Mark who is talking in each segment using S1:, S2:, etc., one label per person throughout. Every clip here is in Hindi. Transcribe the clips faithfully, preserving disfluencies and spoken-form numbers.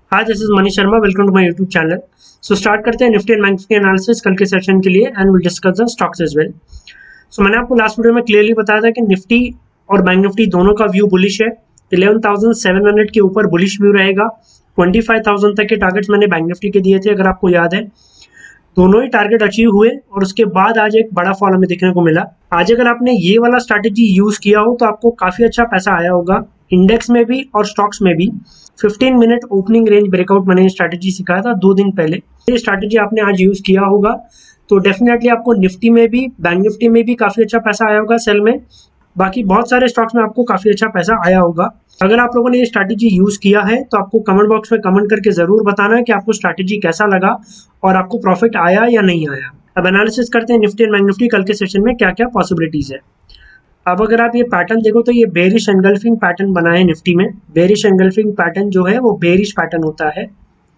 S1: Hi, this is Manish Sharma. Welcome to my YouTube channel. So start करते हैं Nifty and bank Nifty analysis कल के सेशन के लिए and will discuss the stocks as well. So मैंने आपको लास्ट वीडियो में क्लियरली बताया था कि निफ्टी और बैंक निफ्टी दोनों का व्यू बुलिश है। इलेवन थाउजेंड सेवन हंड्रेड के ऊपर बुलिश व्यू रहेगा। ट्वेंटी फाइव थाउजेंड तक के टारगेट्स मैंने बैंक निफ्टी के दिए थे, अगर आपको याद है। दोनों ही टारगेट अचीव हुए और उसके बाद आज एक बड़ा फॉल हमें देखने को मिला। आज अगर आपने ये वाला स्ट्रैटेजी यूज किया हो तो आपको काफी अच्छा पैसा आया होगा, इंडेक्स में भी और स्टॉक्स में भी। Fifteen minute opening range breakout मैंने स्ट्रैटेजी सिखाया था दो दिन पहले। ये स्ट्रैटेजी आपने आज यूज किया होगा तो डेफिनेटली आपको निफ्टी में भी बैंक निफ्टी में भी काफी अच्छा पैसा आया होगा, सेल में। बाकी बहुत सारे स्टॉक्स में आपको काफी अच्छा पैसा आया होगा। अगर आप लोगों ने ये स्ट्रैटेजी यूज किया है तो आपको कमेंट बॉक्स में कमेंट करके जरूर बताना है कि आपको स्ट्रैटेजी कैसा लगा और आपको प्रॉफिट आया या नहीं आया। अब एनालिसिस करते हैं निफ्टी एंड बैंक निफ्टी कल के सेशन में क्या क्या पॉसिबिलिटीज है। अब अगर आप ये पैटर्न देखो तो ये बेरिश एंगल्फिंग पैटर्न बना है निफ्टी में। बेरिश एंगल्फिंग पैटर्न जो है वो बेरिश पैटर्न होता है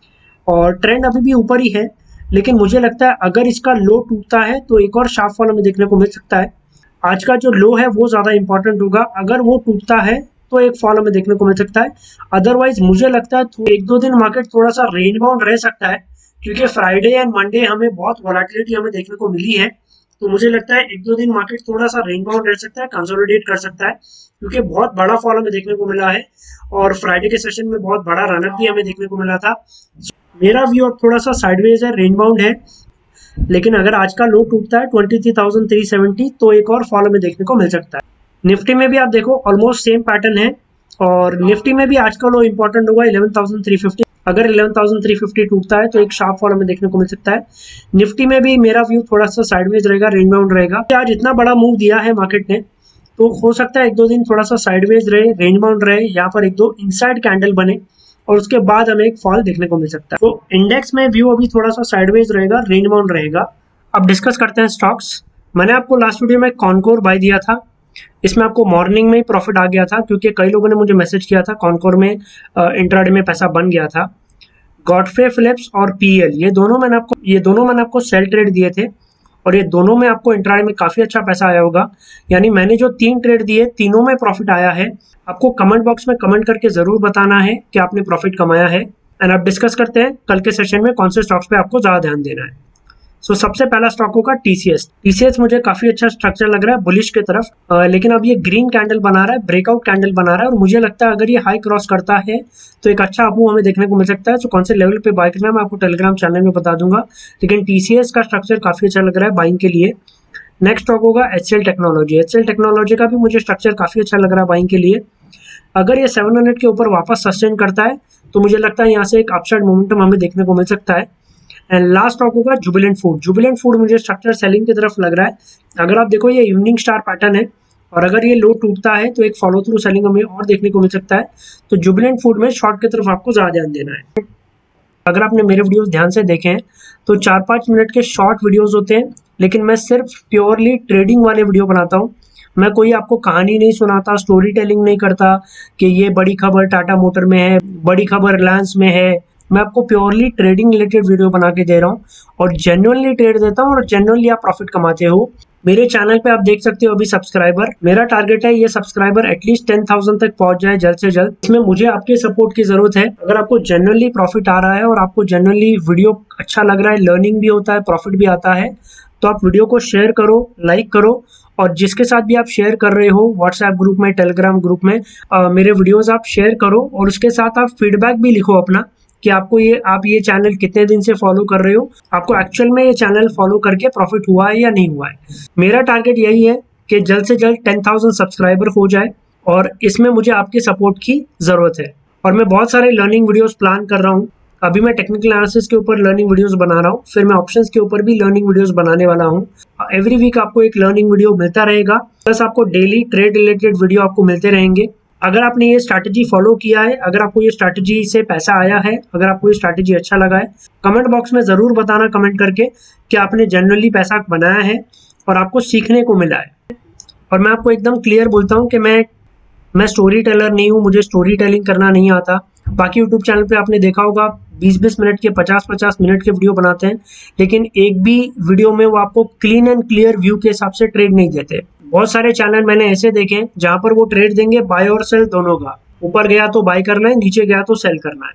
S1: और ट्रेंड अभी भी ऊपर ही है, लेकिन मुझे लगता है अगर इसका लो टूटता है तो एक और शार्प फॉल हमें देखने को मिल सकता है। आज का जो लो है वो ज्यादा इंपॉर्टेंट होगा, अगर वो टूटता है तो एक फॉल हमें देखने को मिल सकता है। अदरवाइज मुझे लगता है एक दो दिन मार्केट थोड़ा सा रेंज बाउंड रह सकता है, क्योंकि फ्राइडे एंड मंडे हमें बहुत वॉलेटिलिटी हमें देखने को मिली है। तो मुझे लगता है एक दो दिन मार्केट थोड़ा सा रेंज बाउंड रह सकता है, कंसोलिडेट कर सकता है, क्योंकि बहुत बड़ा फॉल हमें देखने को मिला है और फ्राइडे के सेशन में बहुत बड़ा रनअप भी हमें देखने को मिला था। मेरा व्यू अब थोड़ा सा साइडवेज है, रेंज बाउंड है, लेकिन अगर आज का लो टूटता है twenty three thousand three seventy तो एक और फॉल हमें देखने को मिल सकता है। निफ्टी में भी आप देखो ऑलमोस्ट सेम पैटर्न है और निफ्टी में भी आज का लो इंपॉर्टेंट होगा इलेवन थाउजेंड थ्री फिफ्टी। अगर इलेवन थाउजेंड थ्री फिफ्टी टूटता है तो एक शार्प फॉल हमें देखने को मिल सकता है। निफ्टी में भी मेरा व्यू थोड़ा सा साइडवेज रहेगा, रेंज बाउंड रहेगा। आज इतना बड़ा मूव दिया है मार्केट ने तो हो सकता है एक दो दिन थोड़ा सा साइडवेज रहे, रेंज बाउंड रहे, यहाँ पर एक दो इनसाइड कैंडल बने और उसके बाद हमें एक फॉल देखने को मिल सकता है। तो इंडेक्स में व्यू अभी थोड़ा सा साइडवेज रहेगा, रेंज बाउंड रहेगा। अब डिस्कस करते हैं स्टॉक्स। मैंने आपको लास्ट वीडियो में कॉनकोर बाय दिया था, इसमें आपको मॉर्निंग में ही प्रॉफिट आ गया था, क्योंकि कई लोगों ने मुझे मैसेज किया था कॉनकोर में इंट्राडे में पैसा बन गया था। गॉडफ्रे फिलिप्स और पीएल ये दोनों मैंने आपको ये दोनों मैंने आपको सेल ट्रेड दिए थे और ये दोनों में आपको इंट्राडे में काफी अच्छा पैसा आया होगा। यानी मैंने जो तीन ट्रेड दिए तीनों में प्रॉफिट आया है। आपको कमेंट बॉक्स में कमेंट करके जरूर बताना है कि आपने प्रॉफिट कमाया है। एंड अब डिस्कस करते हैं कल के सेशन में कौन से स्टॉक्स पे आपको ज्यादा ध्यान देना है। सो so, सबसे पहला स्टॉक होगा टीसीएस। टीसीएस मुझे काफी अच्छा स्ट्रक्चर लग रहा है बुलिश की तरफ, आ, लेकिन अब ये ग्रीन कैंडल बना रहा है, ब्रेकआउट कैंडल बना रहा है और मुझे लगता है अगर ये हाई क्रॉस करता है तो एक अच्छा अबू हमें देखने को मिल सकता है। तो कौन से लेवल पे बाय करना है मैं आपको टेलीग्राम चैनल में बता दूंगा, लेकिन टीसीएस का स्ट्रक्चर काफी अच्छा लग रहा है बाइंग के लिए। नेक्स्ट स्टॉक होगा एचसीएल टेक्नोलॉजी। एचसीएल टेक्नोलॉजी का भी मुझे स्ट्रक्चर काफी अच्छा लग रहा है बाइंग के लिए। अगर ये सेवन हंड्रेड के ऊपर वापस सस्टेन करता है तो मुझे लगता है यहाँ से एक अपसाइड मोमेंटम हमें देखने को मिल सकता है। एंड लास्ट स्टॉक होगा जुबिलेंट फूड। जुबिलेंट फूड मुझे स्ट्रक्चर सेलिंग की तरफ लग रहा है। अगर आप देखो ये इवनिंग स्टार पैटर्न है और अगर ये लो टूटता है तो एक फॉलो थ्रू सेलिंग हमें और देखने को मिल सकता है। तो जुबिलेंट फूड में शॉर्ट की तरफ आपको ज्यादा ध्यान देना है। अगर आपने मेरे वीडियोस ध्यान से देखे हैं तो चार पाँच मिनट के शॉर्ट वीडियोस होते हैं, लेकिन मैं सिर्फ प्योरली ट्रेडिंग वाले वीडियो बनाता हूँ। मैं कोई आपको कहानी नहीं सुनाता, स्टोरी टेलिंग नहीं करता कि ये बड़ी खबर टाटा मोटर में है, बड़ी खबर रिलायंस में है। मैं आपको प्योरली ट्रेडिंग रिलेटेड वीडियो बना के दे रहा हूँ और जेन्युइनली ट्रेड देता हूँ और जेन्युइनली आप प्रॉफिट कमाते हो। मेरे चैनल पे आप देख सकते हो अभी सब्सक्राइबर, मेरा टारगेट है ये सब्सक्राइबर एटलीस्ट टेन थाउजेंड तक पहुंच जाए जल्द से जल्द। इसमें मुझे आपके सपोर्ट की जरूरत है। अगर आपको जेन्युइनली प्रॉफिट आ रहा है और आपको जेन्युइनली वीडियो अच्छा लग रहा है, लर्निंग भी होता है, प्रॉफिट भी आता है, तो आप वीडियो को शेयर करो, लाइक करो और जिसके साथ भी आप शेयर कर रहे हो व्हाट्सएप ग्रुप में, टेलीग्राम ग्रुप में, आ, मेरे वीडियोस आप शेयर करो और उसके साथ आप फीडबैक भी लिखो अपना कि आपको ये आप ये चैनल कितने दिन से फॉलो कर रहे हो, आपको एक्चुअल में ये चैनल फॉलो करके प्रॉफिट हुआ है या नहीं हुआ है। मेरा टारगेट यही है कि जल्द से जल्द टेन थाउजेंड सब्सक्राइबर हो जाए और इसमें मुझे आपके सपोर्ट की जरूरत है। और मैं बहुत सारे लर्निंग वीडियोस प्लान कर रहा हूँ। अभी मैं टेक्निकल एनालिसिस के ऊपर लर्निंग वीडियोस बना रहा हूँ, फिर मैं ऑप्शंस के ऊपर भी लर्निंग वीडियोस बनाने वाला हूँ। एवरी वीक आपको एक लर्निंग वीडियो मिलता रहेगा, प्लस आपको डेली ट्रेड रिलेटेड वीडियो आपको मिलते रहेंगे। अगर आपने ये स्ट्रैटेजी फॉलो किया है, अगर आपको ये स्ट्रैटेजी से पैसा आया है, अगर आपको ये स्ट्रैटेजी अच्छा लगा है, कमेंट बॉक्स में जरूर बताना कमेंट करके कि आपने जनरली पैसा बनाया है और आपको सीखने को मिला है। और मैं आपको एकदम क्लियर बोलता हूँ कि मैं मैं स्टोरी टेलर नहीं हूँ, मुझे स्टोरी टेलिंग करना नहीं आता। बाकी यूट्यूब चैनल पे आपने देखा होगा बीस बीस मिनट के, पचास पचास मिनट के वीडियो बनाते हैं, लेकिन एक भी वीडियो में वो आपको क्लीन एंड क्लियर व्यू के हिसाब से ट्रेड नहीं देते। बहुत सारे चैनल मैंने ऐसे देखे जहां पर वो ट्रेड देंगे बाय और सेल दोनों का, ऊपर गया तो बाय करना है, नीचे गया तो सेल करना है।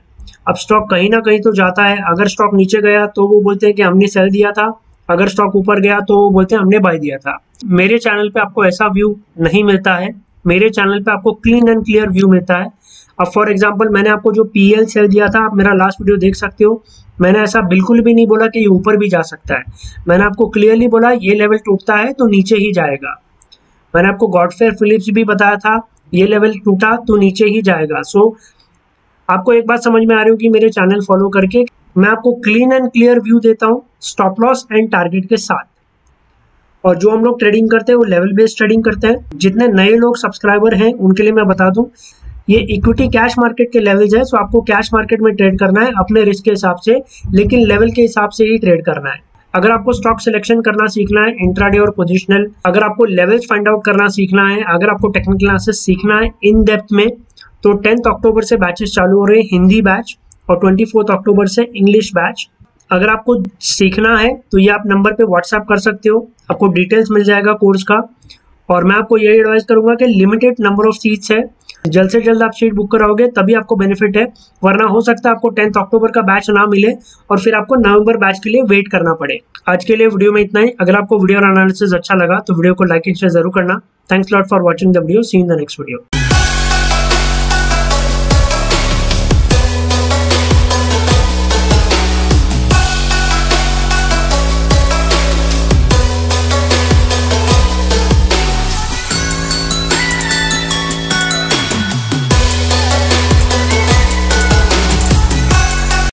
S1: अब स्टॉक कहीं ना कहीं तो जाता है, अगर स्टॉक नीचे गया तो वो बोलते हैं कि हमने सेल दिया था, अगर स्टॉक ऊपर गया तो वो बोलते हैं हमने बाय दिया था। मेरे चैनल पे आपको ऐसा व्यू नहीं मिलता है, मेरे चैनल पे आपको क्लीन एंड क्लियर व्यू मिलता है। अब फॉर एग्जांपल मैंने आपको जो पीएल सेल दिया था, आप मेरा लास्ट वीडियो देख सकते हो, मैंने ऐसा बिल्कुल भी नहीं बोला कि ये ऊपर भी जा सकता है। मैंने आपको क्लियरली बोला ये लेवल टूटता है तो नीचे ही जाएगा। मैंने आपको गॉडफ्रेयर फिलिप्स भी बताया था, ये लेवल टूटा तो नीचे ही जाएगा। सो आपको एक बात समझ में आ रही होगी मेरे चैनल फॉलो करके, मैं आपको क्लीन एंड क्लियर व्यू देता हूँ स्टॉप लॉस एंड टारगेट के साथ। और जो हम लोग ट्रेडिंग करते हैं वो लेवल बेस्ड ट्रेडिंग करते हैं। जितने नए लोग सब्सक्राइबर हैं उनके लिए मैं बता दूं, ये इक्विटी कैश मार्केट के लेवल्स है, सो आपको कैश मार्केट में ट्रेड करना है अपने रिस्क के हिसाब से, लेकिन लेवल के हिसाब से ही ट्रेड करना है। अगर आपको स्टॉक सिलेक्शन करना सीखना है इंट्राडे और पोजिशनल, अगर आपको लेवल्स फाइंड आउट करना सीखना है, अगर आपको टेक्निकल एनालिसिस सीखना है इन डेप्थ में, तो टेंथ अक्टूबर से बैचेस चालू हो रहे हैं हिंदी बैच, और ट्वेंटी फोर्थ अक्टूबर से इंग्लिश बैच। अगर आपको सीखना है तो ये आप नंबर पे व्हाट्सएप कर सकते हो, आपको डिटेल्स मिल जाएगा कोर्स का। और मैं आपको यही एडवाइस करूंगा कि लिमिटेड नंबर ऑफ सीट्स है, जल्द से जल्द आप सीट बुक कराओगे तभी आपको बेनिफिट है, वरना हो सकता है आपको टेंथ अक्टूबर का बैच ना मिले और फिर आपको नवंबर बैच के लिए वेट करना पड़े। आज के लिए वीडियो में इतना ही। अगर आपको वीडियो और एनालिसिस अच्छा लगा तो वीडियो को लाइक एंड शेयर जरूर करना। Thanks lot for watching the video, see in the next video.